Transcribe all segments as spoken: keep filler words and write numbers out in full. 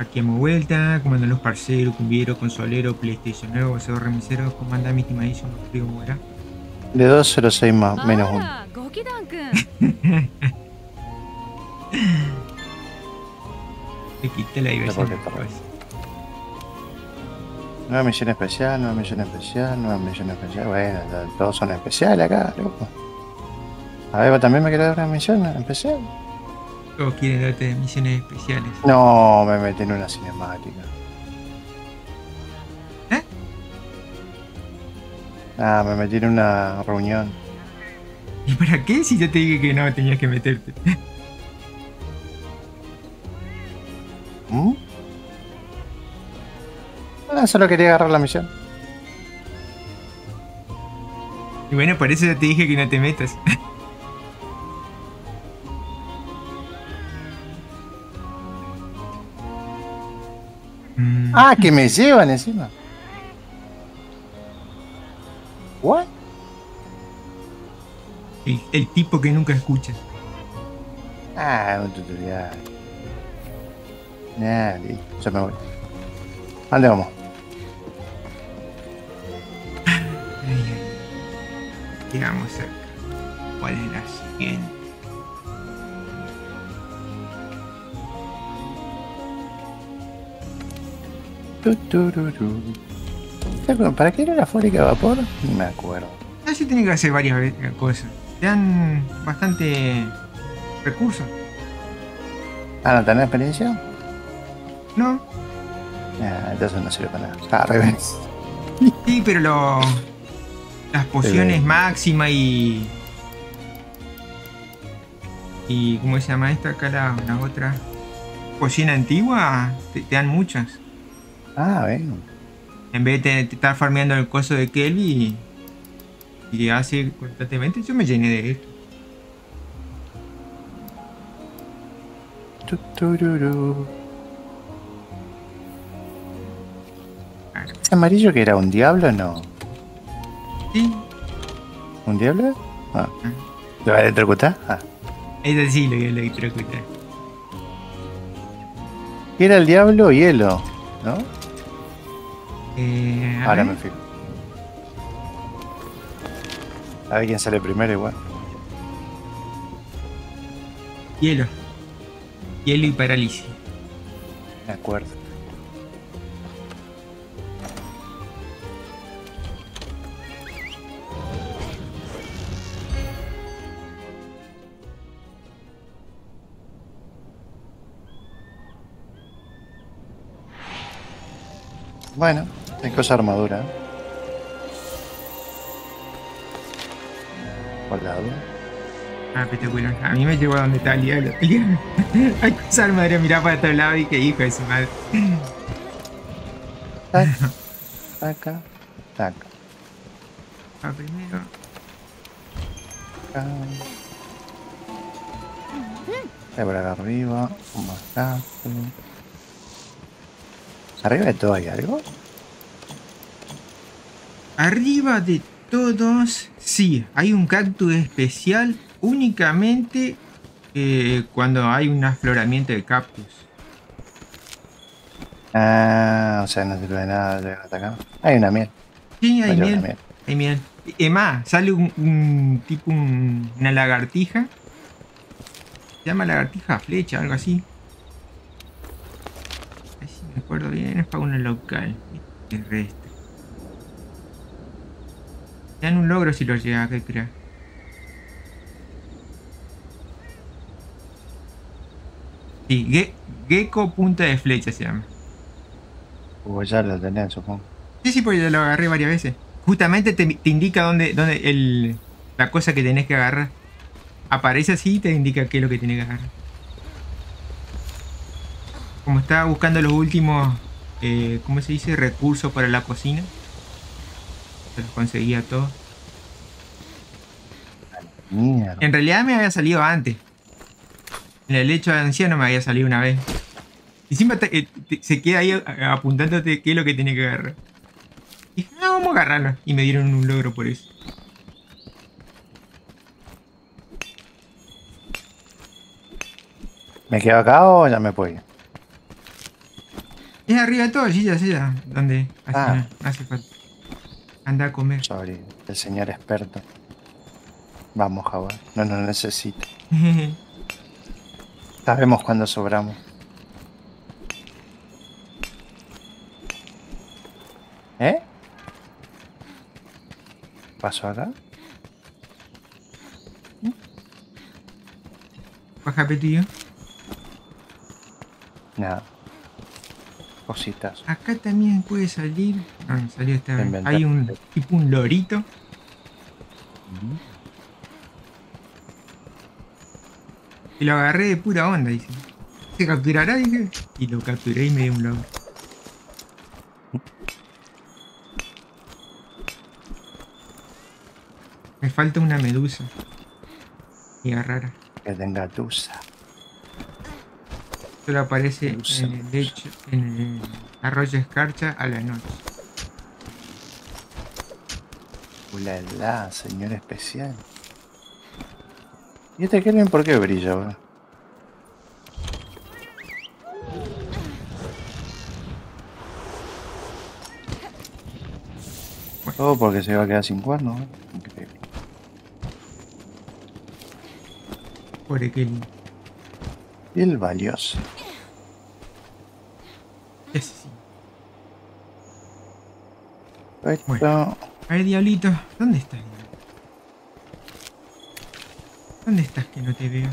Aquí hemos vuelta, comando los parceros, cumbiero, consolero, PlayStation nuevo, paseo remisero, comanda mi estimadísimo frío muera. De dos cero seis más, menos uno. あら、ごきだんくん。 Le quité la No sé diversión por qué al está raro. juego. Nueva misión especial, nueva misión especial, nueva misión especial. Bueno, ya todos son especiales acá, loco. A ver, ¿vos también me querés dar una misión especial? Todos quieren darte misiones especiales. No, me metí en una cinemática. ¿Eh? Ah, me metí en una reunión. ¿Y para qué si yo te dije que no tenías que meterte? ¿Mm? Ah, solo quería agarrar la misión. Y bueno, por eso yo te dije que no te metas. Mm, Ah, que me llevan encima. ¿What? el, el tipo que nunca escuchas. Ah, un tutorial. Nah, listo, ya me voy. ¿A dónde vamos? Ay, ay, ay. Llegamos cerca. ¿Cuál es la siguiente? Tu, tururú. ¿Te acuerdas? ¿Para qué era la fábrica de vapor? No me acuerdo. Ah, sí, tiene que hacer varias ve- cosas. Te dan bastante recursos, Ah, ¿no tenés experiencia? ¿no? Ah, entonces no sirve para nada. Ah, revés. Sí, pero lo, las pociones bien. máxima y. Y. ¿Cómo se llama esta? Acá la, las otras. Poción antigua te, te dan muchas. Ah, ven. En vez de te estar farmeando el coso de Kelly y, y así constantemente, yo me llené de esto. Tu, tururú. Claro. ¿Ese amarillo que era un diablo? No. Sí. ¿Un diablo? Ah. Ah, ¿Lo va a electrocutar? Ah. ese sí lo voy a electrocutar. Era el diablo hielo, ¿no? Eh, a Ahora ver. me fijo. A ver quién sale primero igual. Hielo. Hielo y parálisis. Me acuerdo. Bueno, hay cosa de armadura. ¿Eh? Por la duda. Ah, espectacular. A mí me llegó a donde está el diablo. El diablo. Hay cosas madre, mirar para todos lados y que hijo de su madre. Tac, taca, taca, Ah, primero. taca. Ahí por acá arriba. Un macaco. ¿Arriba de todo hay algo? Arriba de todos, sí, hay un cactus especial únicamente eh, cuando hay un afloramiento de cactus. Ah, o sea, no sirve de nada llegar hasta acá. Hay una miel. Sí, No hay lleva una miel, miel. hay miel. Es más, sale un, un tipo, un- una lagartija. Se llama lagartija flecha, algo así. A ver si me acuerdo bien, es para una local. Terrestre. Te dan un logro si lo llegas a crear. Sí, ge- gecko punta de flecha se llama. O ya lo tenés, supongo. Sí, sí, porque yo lo agarré varias veces. Justamente te, te indica dónde, dónde el, la cosa que tenés que agarrar. Aparece así y te indica qué es lo que tienes que agarrar. Como estaba buscando los últimos, eh, ¿cómo se dice? Recursos para la cocina. Se los conseguía todos. Mierda. En realidad me había salido antes. En el lecho de anciano me había salido una vez. Y siempre te- eh, te- se queda ahí a- apuntándote qué es lo que tiene que agarrar. Y dije, no, vamos a agarrarlo. Y me dieron un logro por eso. ¿Me quedo acá o ya me puedo ir? Es arriba de todo, sí, ya sé ya. ¿Dónde? Así Ah. no, no hace falta. Anda a comer. Sorry, el señor experto. Vamos, Jaguar. No nos necesita. Sabemos cuándo sobramos. ¿Eh? ¿Pasó acá? Baja petillo. Nada. Cositas. Acá también puede salir. No, no salió esta vez. Inventario. Hay un tipo un lorito. Ujú. Y lo agarré de pura onda, dice. ¿Se capturará? Dije. Y lo capturé y me dio un logro. Me falta una medusa. Y rara. Que tenga tusa. Solo aparece Medusa. en el lecho, en el arroyo escarcha a la noche. Ulala, señor especial. ¿Y este Kelvin por qué brilla, bro? Todo porque se va a quedar sin cuernos, ¿eh? Increíble. Pobre Kelly. Y el valioso. Ese sí. Esto... Bueno. A ver, diablito. ¿Dónde estás, diablito? ¿Dónde estás que no te veo?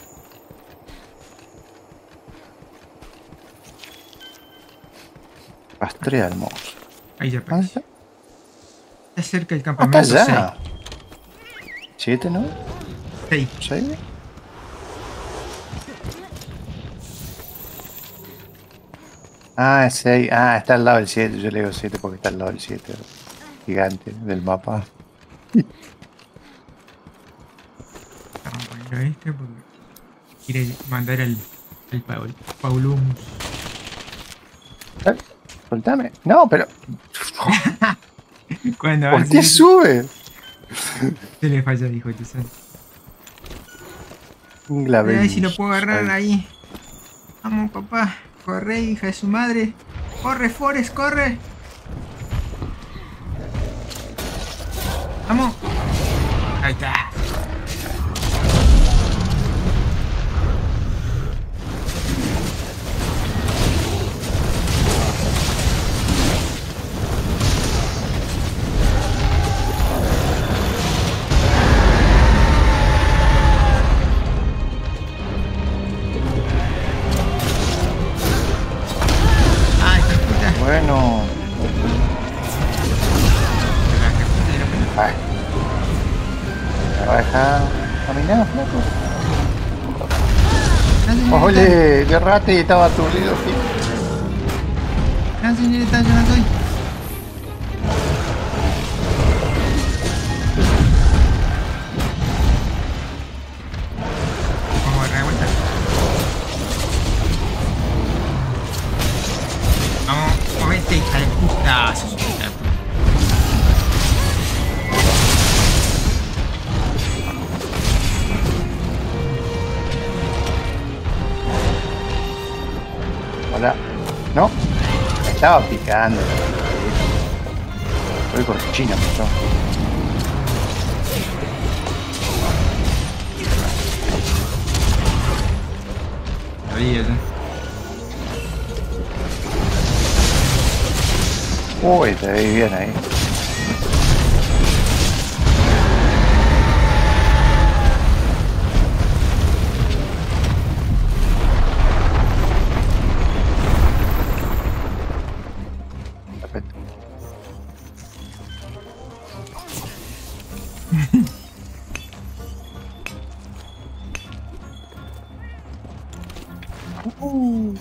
Rastrea al monstruo. Ahí ya ¿Dónde apareció. está? Está cerca del Acá campamento ya. ¿Siete, no? seis. ¿Seis? Ah, es seis. Ah, está al lado del siete. Yo le digo siete porque está al lado del siete. Gigante del mapa. Vamos a ponerlo a este porque quiere mandar al, al Paul, Paulumus. Eh, Soltame. No, pero. Cuando ¿Por hace qué eso, sube? se le falla, dijo tu santo. La A ver Venus. si lo puedo agarrar Ay, ahí. Vamos, papá. Corre, hija de su madre. Corre, Forrest, corre. Vamos. Ahí está. Ay, qué puta. Bueno. Ay. ¿Me va a dejar caminar, flaco? No, señorita. Ole, de rate estaba aturdido, tío. No, señorita, yo no soy. Vamos a dar vuelta. Vamos, movete, hija de puta. Sos una hija de puta. Hola. No. Me estaba picando. Voy con China, por Olvídate. Uy, te veis bien ahí. Perfecto. Uh.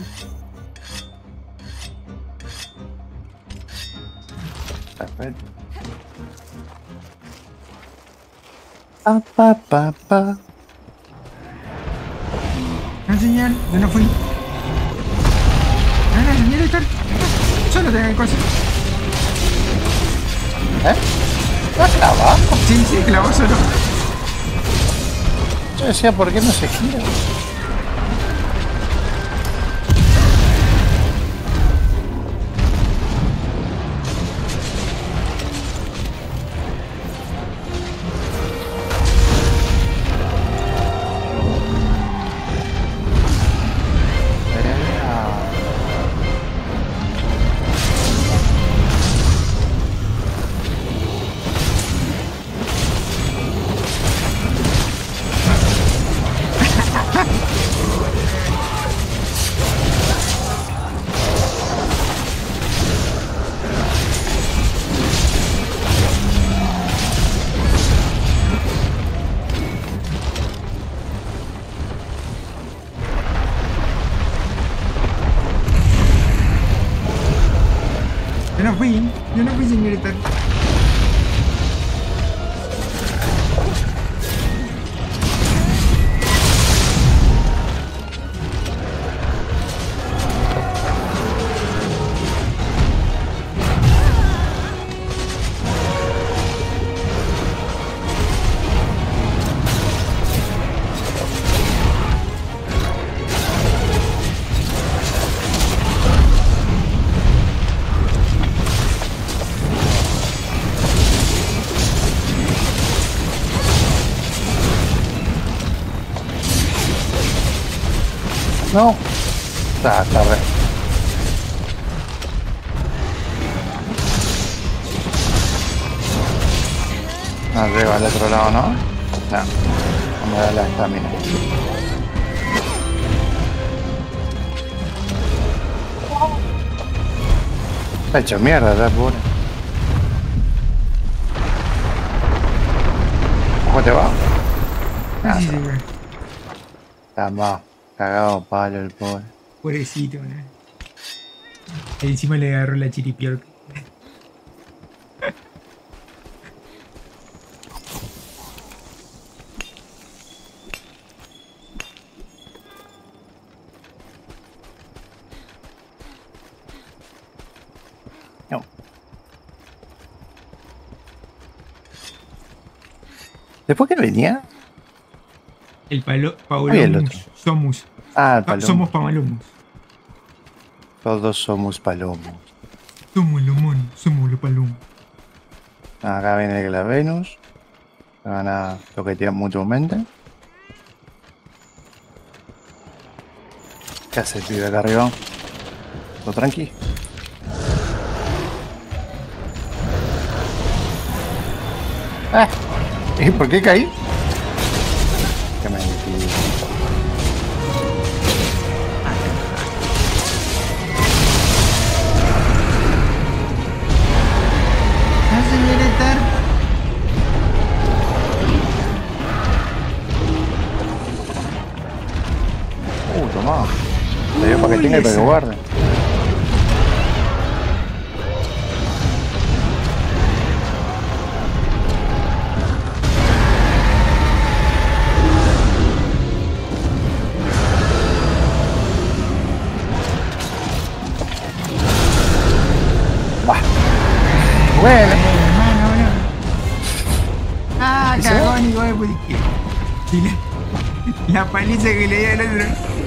Perfecto. Pa, pa, pa, pa. No, señor, yo no fui. No, no, señorita. Solo tengo cosas. ¿Eh? ¿No está abajo? Sí, sí, clavó solo. Yo decía, ¿por qué no se gira? Yo no fui, yo no fui, señorita. No. Está, está re. Arriba al otro lado, ¿no? No. Vamos a dar la estamina. Está hecho mierda, ya, pobre. ¿Cómo te va? Así se ve. Está más cagado palo el pobre. Pobrecito, ¿no? Y encima le agarró la chiripiorca. No. ¿Después que venía? El palo, Ay, el Paulomus, otro. Somus. Ah, el Pa- palomo. somos Pamalomus. Todos somos palomos. Somos los monos, somos los palomos. Acá viene la Venus. Se van a toquetear mutuamente. ¿Qué hace el pibe acá arriba? ¿Todo tranqui? ¡Ah! ¿Y por qué caí? Qué mentira. Ah, señorita. Uh, tomá. Te dio para que Uy, tenga y para que esa. guarde. Bah. Bueno. Hermano, bro. Ah, ¿Y se cagón, igual, pues. Y la, la paliza que le dio al otro.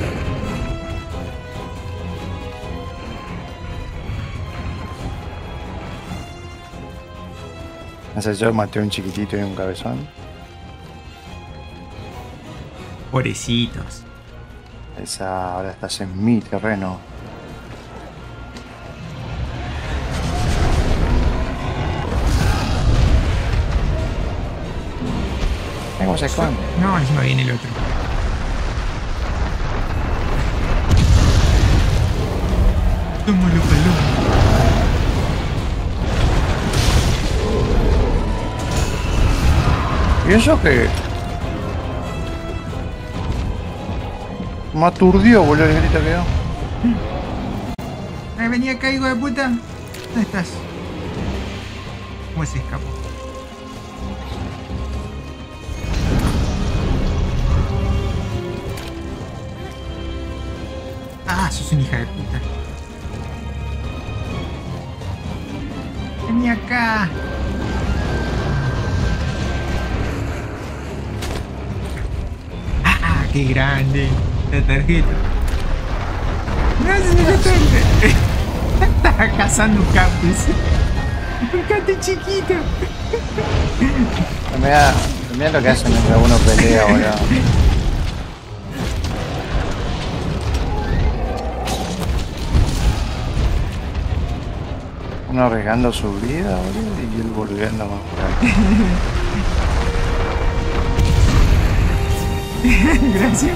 No sé, yo maté a un chiquitito y un cabezón. Pobrecitos. Esa, ahora estás en mi terreno. Mira cómo se esconde. No, encima viene el otro. Somos los palomos. ¿Y eso qué? Me aturdió, boludo, el grito que dio. Ay, vení acá, hijo de puta. ¿Dónde estás? ¿Cómo se escapó? Ah, sos una hija de puta. Vení acá. Ah, qué grande. La tarjeta. No, señorita. Estaba cazando un cactus. Un cactus chiquito. Mira, mira lo que hacen mientras uno pelea, boludo. Uno arriesgando su vida, boludo, y él volviendo más por ahí. Gracias.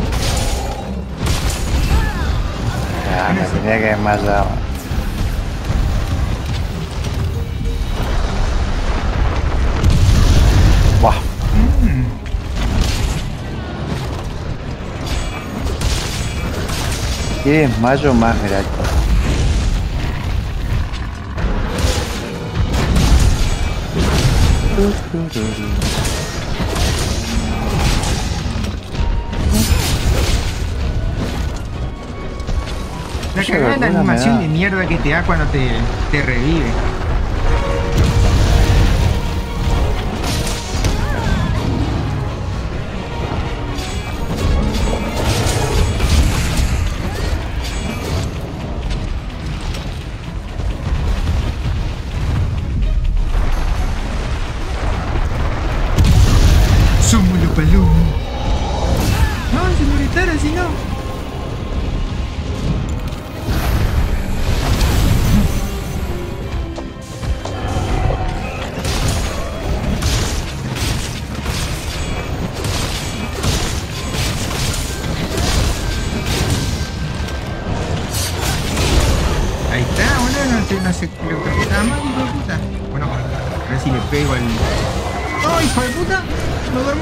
Ah, me tenía que desmayar. ¿Qué es mayo más gratis? La cagada es la animación de mierda que te da cuando te, te revive. Somos los palomos. No, se molestaron si no. Ahí está, boludo, no sé, no sé, creo que está mal, hijo de puta. Bueno, a ver si le pego al... ¡Oh, hijo de puta! No duermo.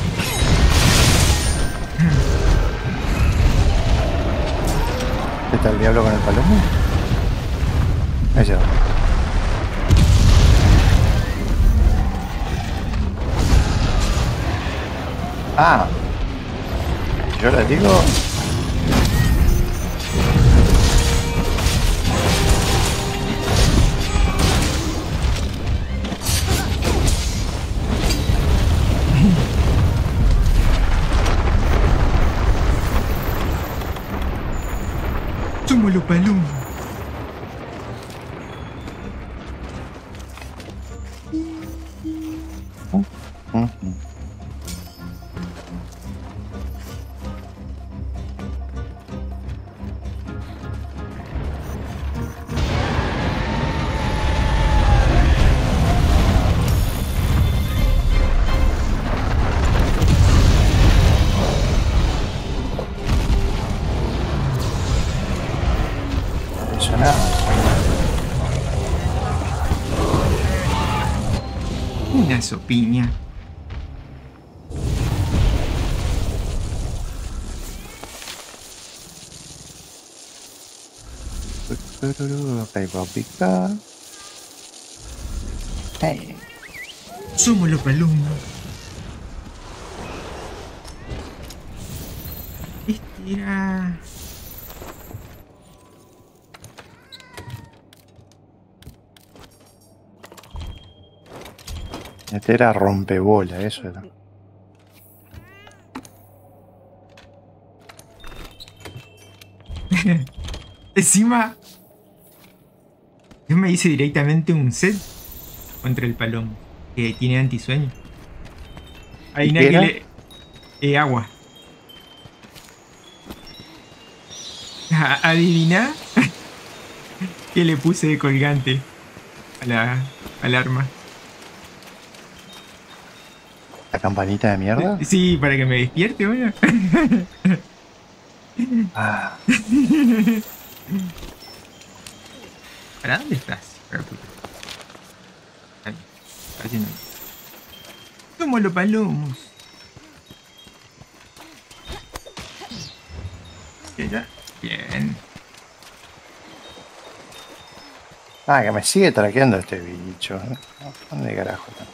¿Está el diablo con el palomo? Ahí se va. Ah. Yo le digo... Somos los palomos. Uh, uh, uh. Una sopiña. Ok, voy a picar. Hey. Somos los palomos. Este era... Este era rompebola, eso era. Encima, yo me hice directamente un set contra el palomo, que tiene antisueño. Hay una que le... Eh, agua. Adivina que le puse de colgante a la, al arma. ¿La campanita de mierda? Sí, para que me despierte, bueno. Ah. ¿Para dónde estás? Ahí, así no. Somos los palomos. ¿Ya? Bien. Ah, que me sigue traqueando este bicho. ¿Dónde carajo está?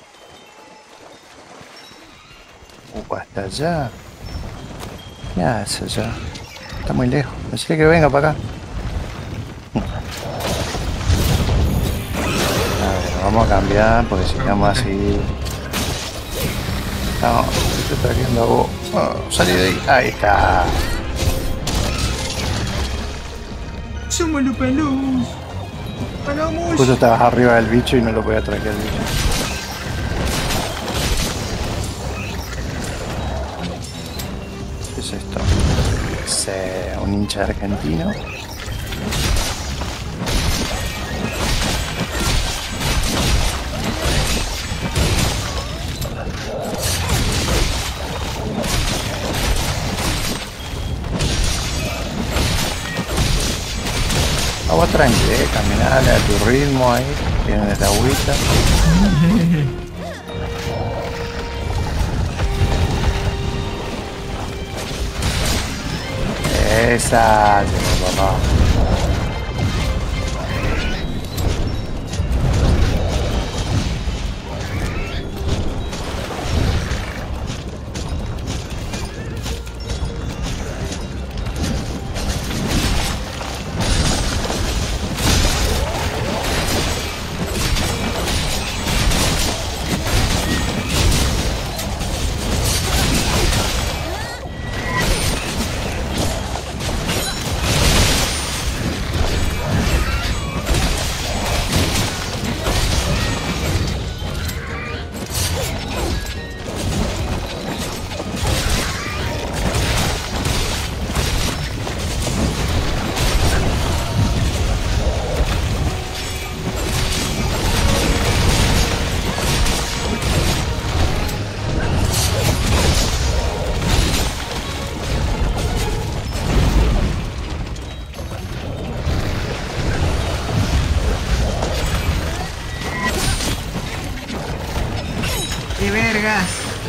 Uh, hasta allá. ¿Qué hace allá? Está muy lejos. Decirle que venga para acá. A ver, vamos a cambiar porque si estamos así. No, te estoy traqueando a vos. Oh, salí de ahí. Ahí está. Somos los palomos. Palomos. Justo estabas arriba del bicho y no lo podía traquear el bicho. ¿Qué es esto? Es eh, un hincha argentino. Ah, vos tranqui, eh, caminale a tu ritmo ahí, tienes la agüita. Esa, llegó, papá. ¡Qué vergas!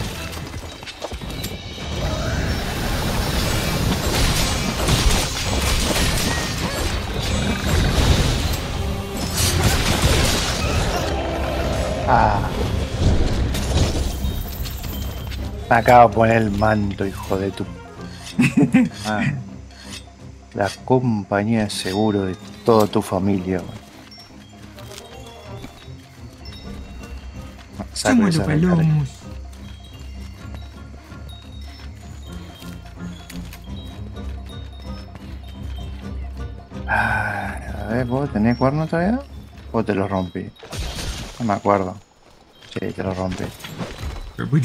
Ah. Me acabo de poner el manto, hijo de tu. Ah. La compañía de seguro de toda tu familia. Somos los palomos. Ah, a ver, ¿vos tenés cuerno todavía? ¿O te lo rompí? No me acuerdo. Sí, te lo rompí. Pero puta.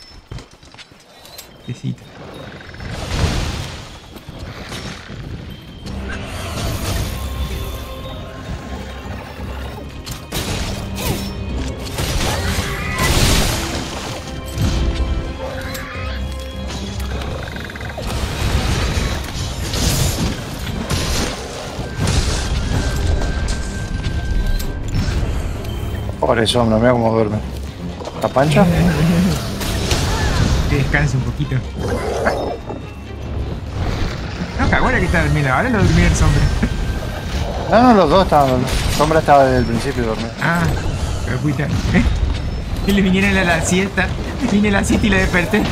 Besito. Por eso, hombre, mira cómo duerme. ¿La pancha? Que descanse un poquito. No, cagó la que está durmiendo. Ahora lo durmió el sombra. No, no, los dos estaban. Sombra estaba desde el principio dormido. Ah, pero puta. ¿Eh? Que le vinieron a la siesta. Vine a la siesta y la desperté.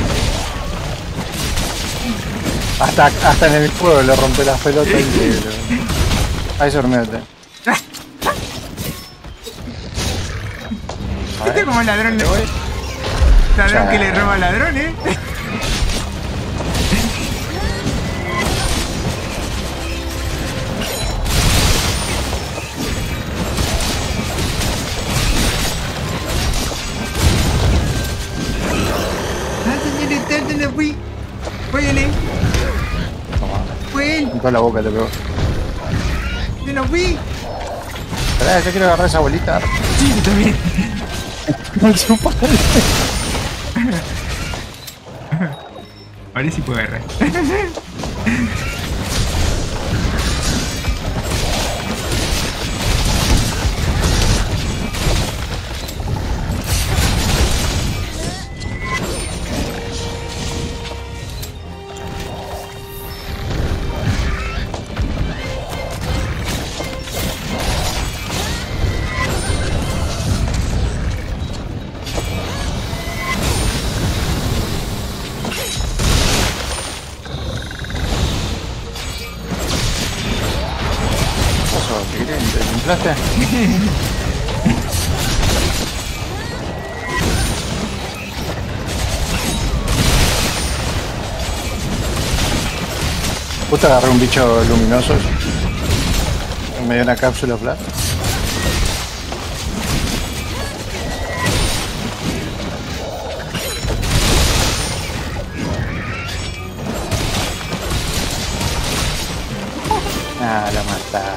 Hasta, hasta en el fuego le rompe las pelotas y... Ahí se durmió. Este es como el ladrón. Ladrón que le roba al ladrón, ¿eh? Ah, señor, usted no fui. Óyele. Fue él. En toda la boca le pegó. Yo no fui. Esperá, yo quiero agarrar esa bolita. Sí, yo también. No su padre. Ahora sí puedo agarrar. ¿Te inflaste? Justo agarré un bicho luminoso me dio una cápsula flash. Ah, la mata.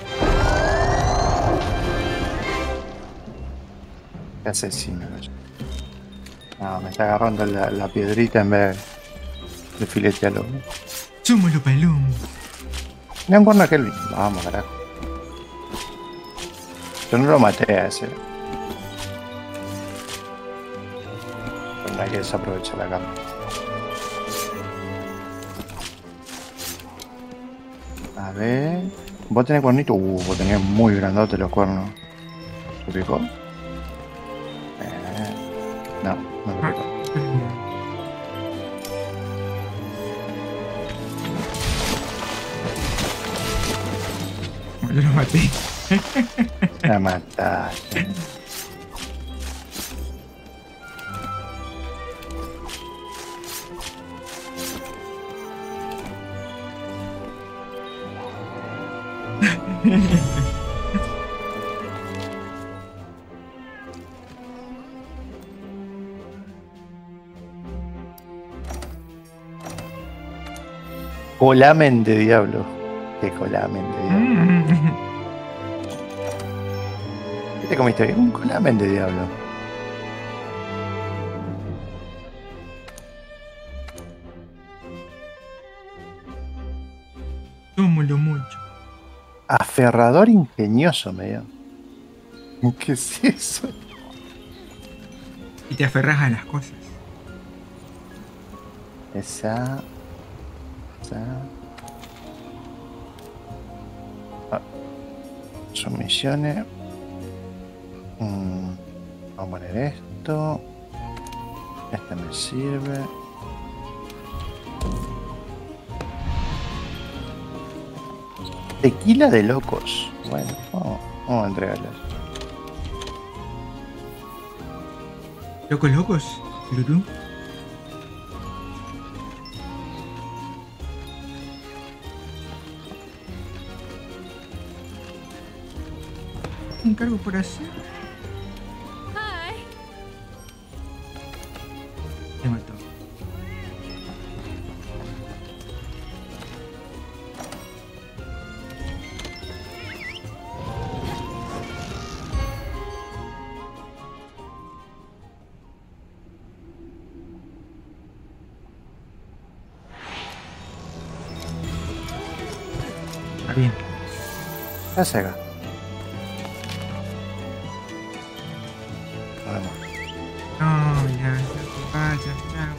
Qué asesino. No, me está agarrando la, la piedrita en vez de filetearlo. Somos los palomos. Me han guardado aquel. Vamos, carajo. Yo no lo maté a ese. Pero no hay que desaprovechar la cámara. A ver. ¿Vos tenés cuernito? Uh, vos tenés muy grandote los cuernos. ¿Te picó? Eh, no, no te picó. Yo lo maté. La mataste. Colamen de diablo. Qué colamen de diablo. ¿Qué te comiste hoy? Un colamen de diablo. Tómalo mucho. Aferrador ingenioso, me dio. ¿Qué es eso? Y te aferras a las cosas. Esa. Esa. Ah. Sumisiones. Mm. Vamos a poner esto. Este me sirve. Tequila de locos. Bueno, vamos, vamos a entregarles. ¿Locos, locos? ¿Lurú? Encargo por hacer. Te mató. Está bien. ¿Qué hace acá? Vamos. No, ya, ya, vaya, ya.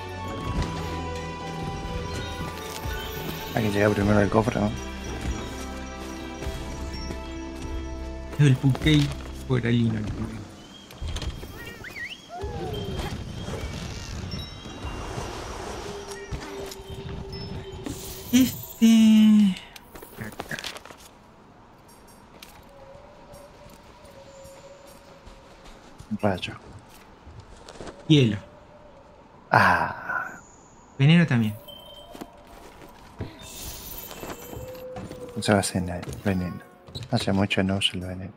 Hay que llegar primero al cofre, ¿no? El Pukei por ahí no. Este... Acá. Rayo. Hielo. Ah. Veneno también. No se va a hacer nada. Veneno. Hace mucho no uso el veneno.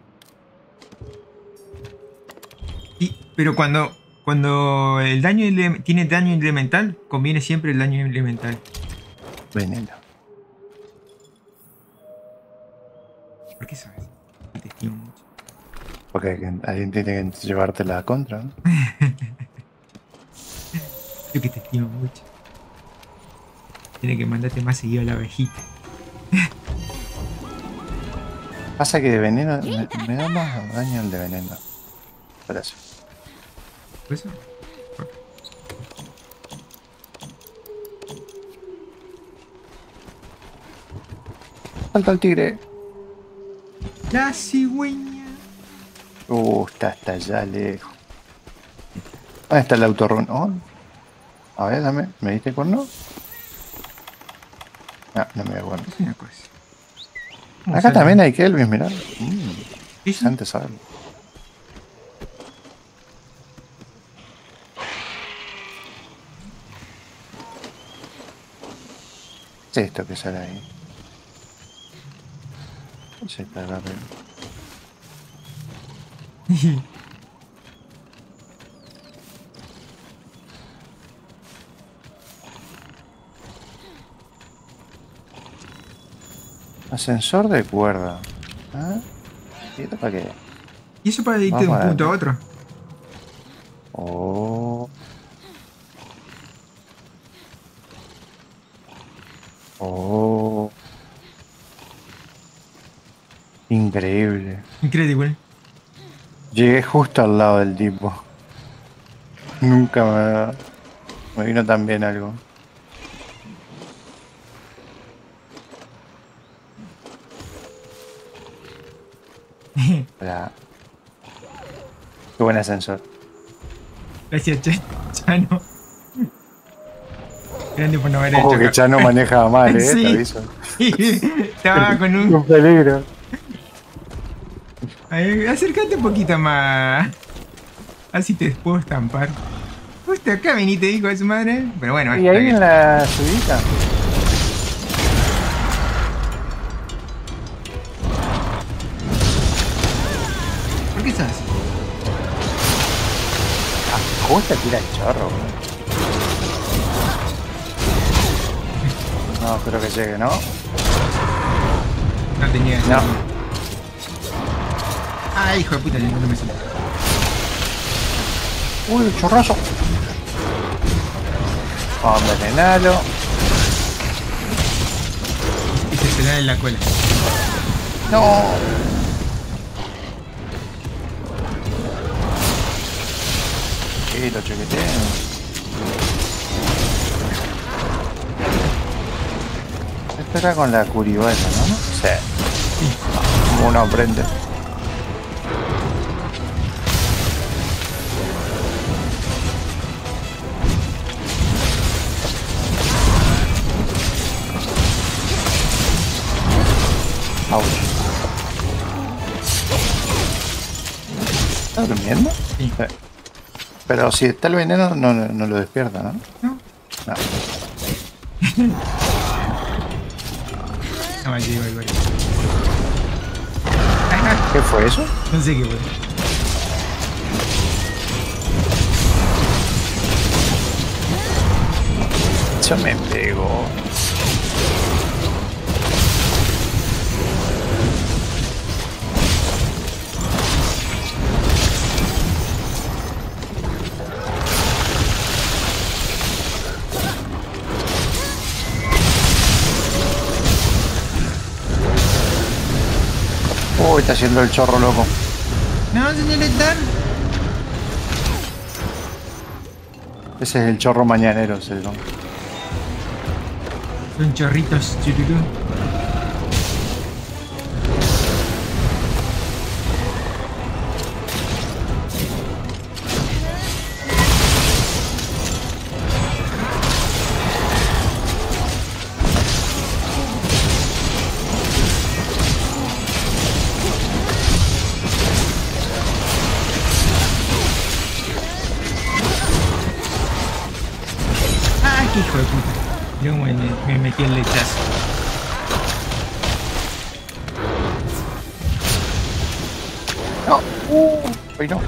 Sí, pero cuando, cuando el daño ele- tiene daño elemental, conviene siempre el daño elemental. Veneno. ¿Por qué sabes? Te estimo mucho. Porque alguien tiene que llevarte la contra, ¿no? Yo que te estimo mucho. Tiene que mandarte más seguido a la abejita. Pasa que de veneno me, me da más daño el de veneno. Por eso. ¿Por eso? Falta el tigre. La cigüeña. Uh, está hasta allá lejos. ¿Dónde está el autorrun? Oh. A ver, dame. ¿Me diste cuerno? No, no me da cuerno. Es una cosa. Acá también hay Kelvin, mirá. Mmm, Sí, sí. antes saberlo. ¿Qué es esto que sale ahí? ¿Qué es esta rápido? Ascensor de cuerda. ¿Ah? ¿Y esto para qué? ¿Y eso para irte de un Vamos a punto a ver. otro? Oh. Oh. Increíble. Increíble. Llegué justo al lado del tipo. Nunca me, me vino tan bien algo. Hola. Qué buen ascensor. Gracias, Ch- Chano. Grande por no haber Ojo hecho que ca- Chano maneja mal, eh, te Sí. aviso. Estaba con un. Un peligro. Ay, acércate un poquito más. Así te puedo estampar. Justo acá viniste, hijo de su madre. Pero bueno, Y está ahí bien. en la subida. ¿Por qué estás así? Ah, justo tira el chorro, bro. No, creo que llegue, ¿no? No tenía. No. Ah, hijo de puta, no me sale. Uy, el chorrazo. Vamos a envenenarlo. Y se te da en la cola. No. Sí, lo chequeteo. Espera con la curiosa, ¿no? Sí. Uno prende. Ouch. ¿Está durmiendo? Sí. Sí. Pero si está el veneno, no, no, no lo despierta, ¿no? No, No. no, ahí voy, voy. ¿Qué fue eso? No sé qué fue. Eso me pegó. Uy, está haciendo el chorro loco. No, señorita. Ese es el chorro mañanero, ese, ¿no? Son chorritos, chururú. Ah, qué hijo de puta. Yo me, me metí el lechazo. No. Uh, uy, no.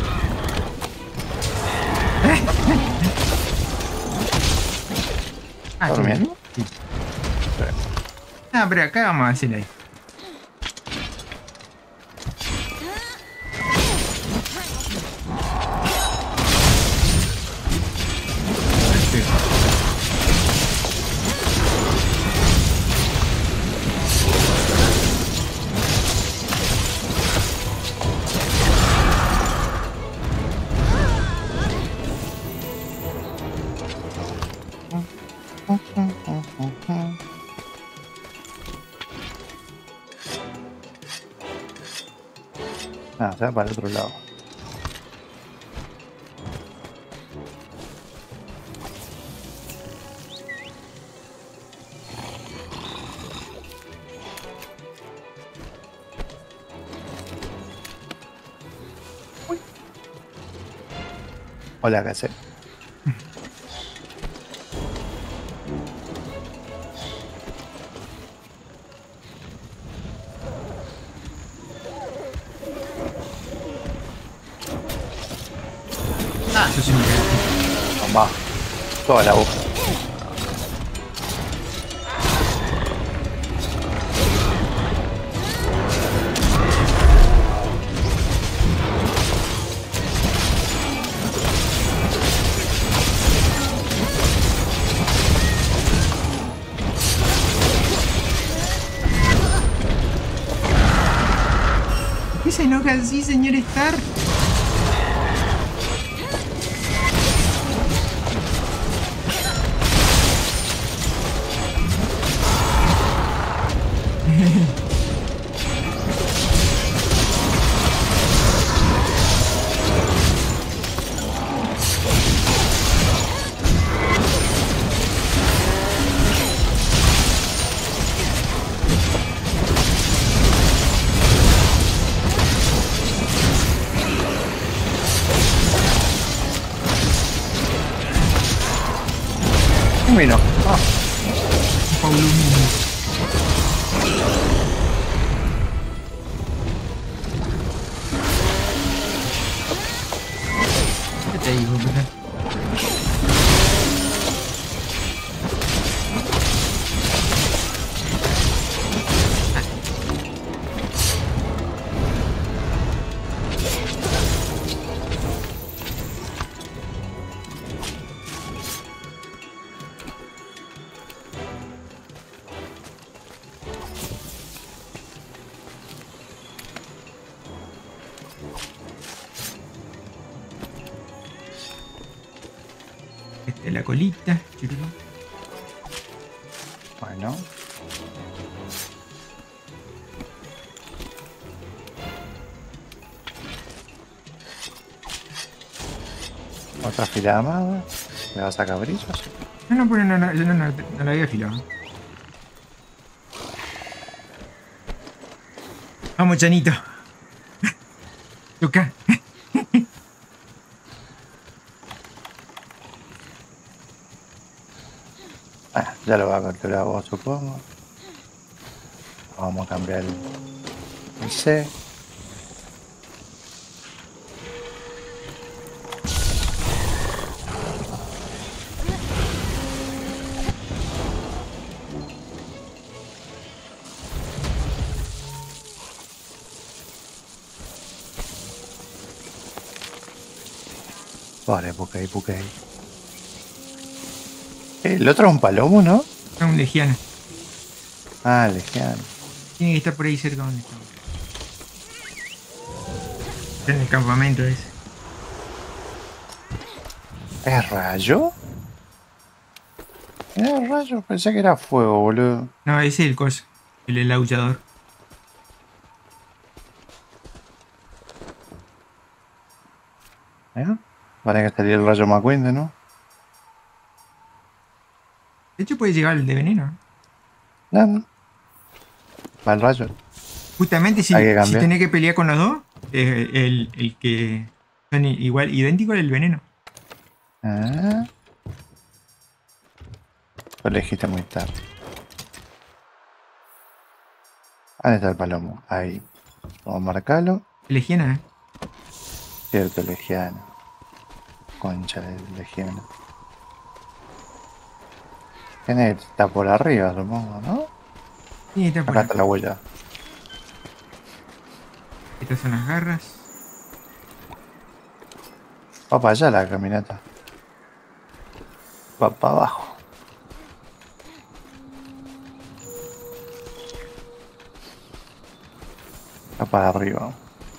Ah, ¿Está durmiendo? sí. Ah, pero acá vamos a hacer ahí. Ah, o sea, para el otro lado. Uy. Hola, ¿qué haces? Ah, yo soy un cagón. Toma. Toda la boca. ¿Por qué se enoja así, señor Star? Un vino. Ah, Un Paulumino. ¿Qué te digo, puta? Este, la colita. Chururu. bueno. Otra filada más. ¿Le vas a cabrillos? No, no, pero no, no, yo no, no, no la había afilado. Vamos, Chanito. Toca. Ah, ya lo va a capturar vos, supongo. Vamos a cambiar el, el C. Vale, porque ahí, porque ahí. El otro es un palomo, ¿no? Es un legiano. Ah, legiano. Tiene que estar por ahí cerca donde estamos. Está en el campamento ese. ¿Es rayo? ¿Es rayo? Pensé que era fuego, boludo. No, ese es el coso. El, el aullador. ¿Eh? Vale que salir el rayo McQueen, ¿no? De hecho puede llegar el de veneno. No, no. Va el rayo. Justamente si, Hay que si cambiar. tenés que pelear con los dos, eh, el, el que son i- igual, idénticos el veneno. Ah. Lo elegiste muy tarde. ¿Dónde está el palomo? Ahí. Vamos a marcarlo. Legiana, ¿eh? Cierto, legiano. Concha de legiano. Tiene que estar por arriba, supongo, ¿no? Sí, está por Acá ahí. está la huella. Estas son las garras. Va para allá la caminata. Va para abajo. Va para arriba.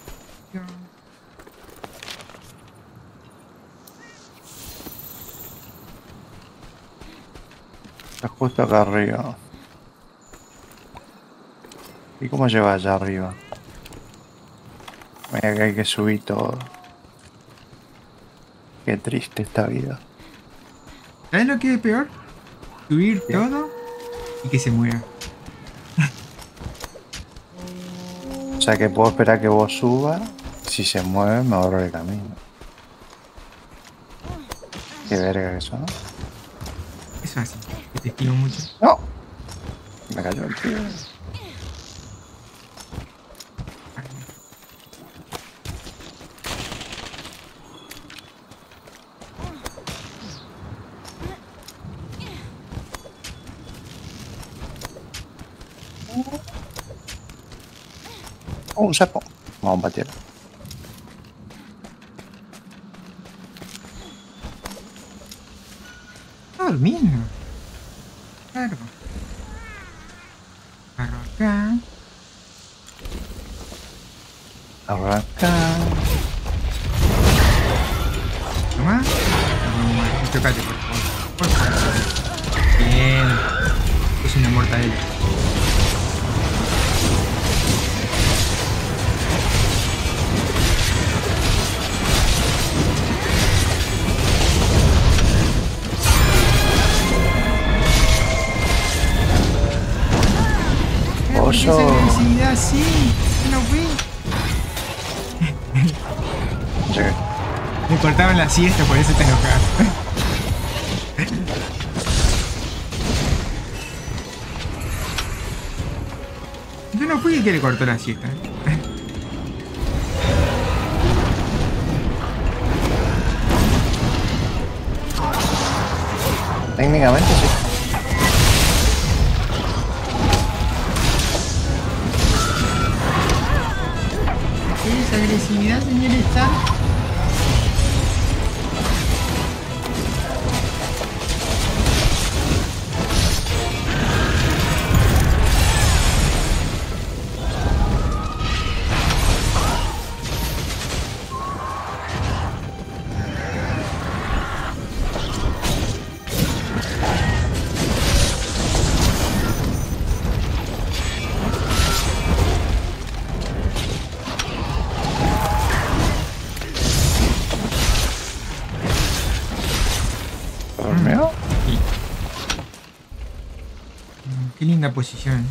Está justo acá arriba. ¿Y cómo lleva allá arriba? Mira que hay que subir todo. Qué triste esta vida. ¿Sabes lo que es peor? Subir ¿Qué? todo y que se muera. O sea que puedo esperar que vos subas. Si se mueve me ahorro el camino. Qué verga que eso, ¿no? Eso así, que te estimo mucho. ¡No! Me cayó el tío. Oh, un sapo. Vamos a patear. Está durmiendo. Claro. Agarro acá. Arranca. Toma. Toma. Chocate, por favor. Por favor. Bien. Es una mortadela. Oso. Esa agresividad, sí. No fui. Llegué. Me cortaban la siesta, por eso te enojabas. no fui el que le cortó la siesta. Técnicamente sí. ¿Qué es agresividad, señor Stark? ¿Dormió? Sí. Qué linda posición.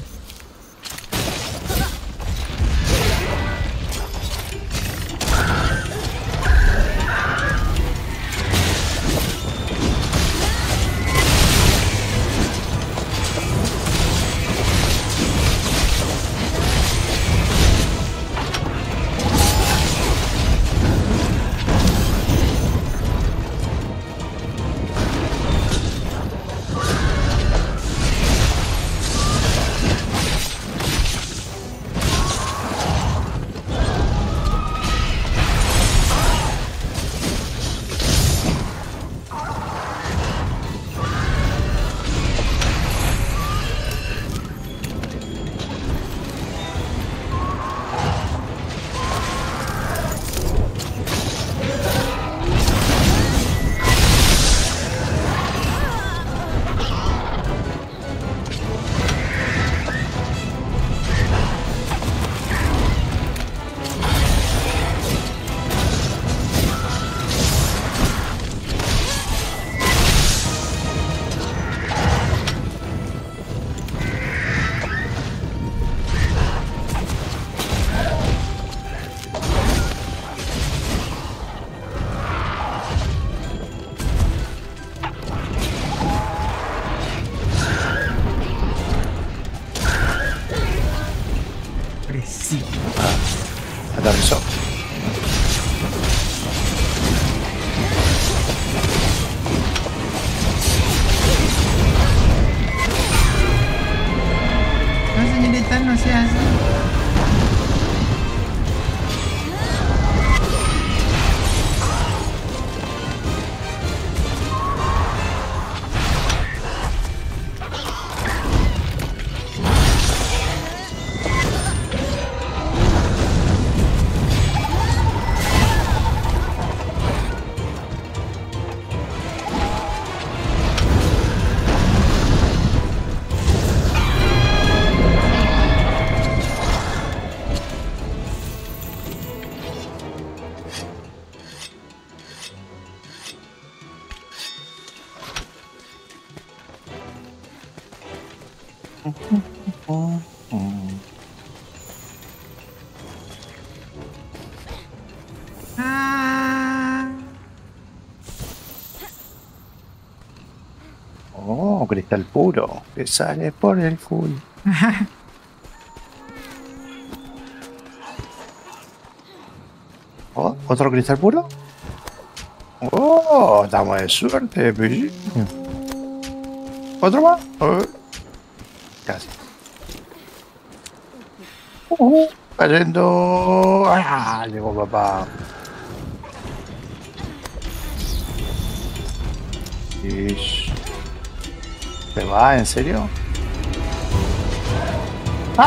Sí. Ah, aterrizó. No, señorita, no sea así. Ah. Oh, cristal puro que sale por el culo. Oh, ¿otro cristal puro? Oh, estamos de suerte, pero... ¿Otro más? Oh, casi. Uh, cayendo. Ah, llegó papá. Ish. ¿Se va? ¿En serio? ¡Ah!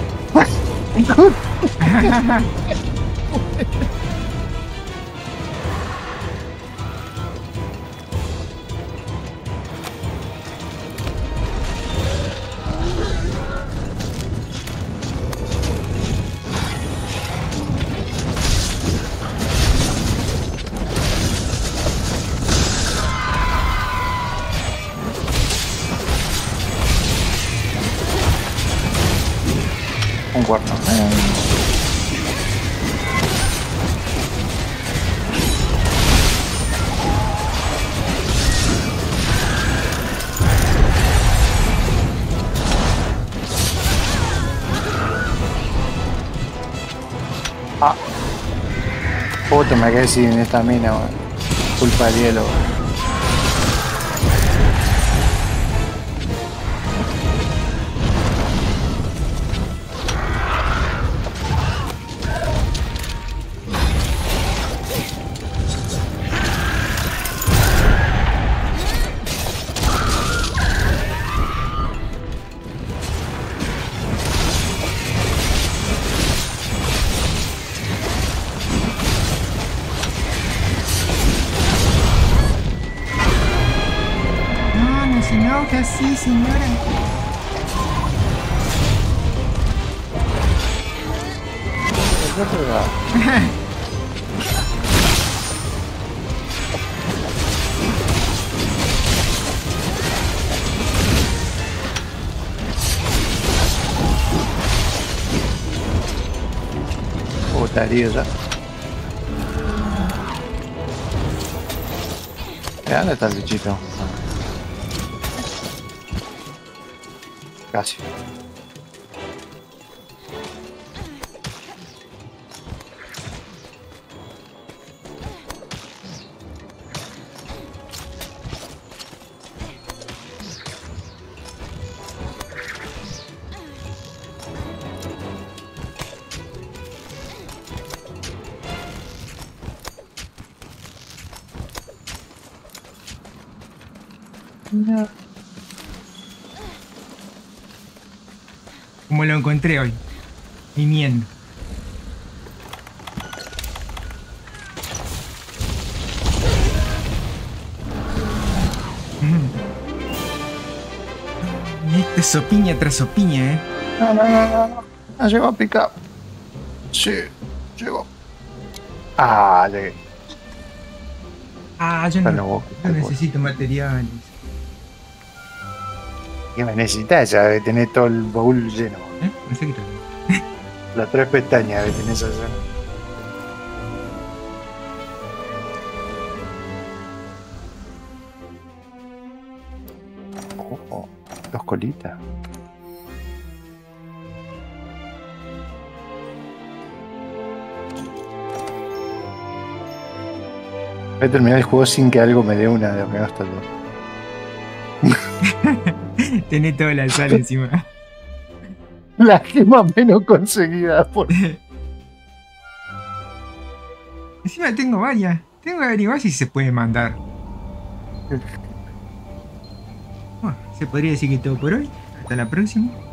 Un cuarto. Ah. Puta, me quedé sin esta mina, weón. Culpa del hielo, weón. No, no se enoja así, señora. Puta herida. ¿Dónde está el bichito? Casi. No. Como lo encontré hoy. Viniendo. Mm. Esto es sopiña tras sopiña, eh. No, no, no, no, no. No llegó a picar. Sí, llegó. Ah, llegué. Ah, yo no, Bueno, vos, yo vos. necesito materiales. ¿Qué me necesitas? Ya de tener todo el baúl lleno. ¿Eh? Pensé que te... Las tres pestañas de tener esa zona. Oh, oh, dos colitas. Voy a terminar el juego sin que algo me dé una de Omega hasta dos. Tenés toda la sal encima. La gema menos conseguida por... Encima tengo varias. Tengo que averiguar si se puede mandar. Bueno, se podría decir que todo por hoy. Hasta la próxima.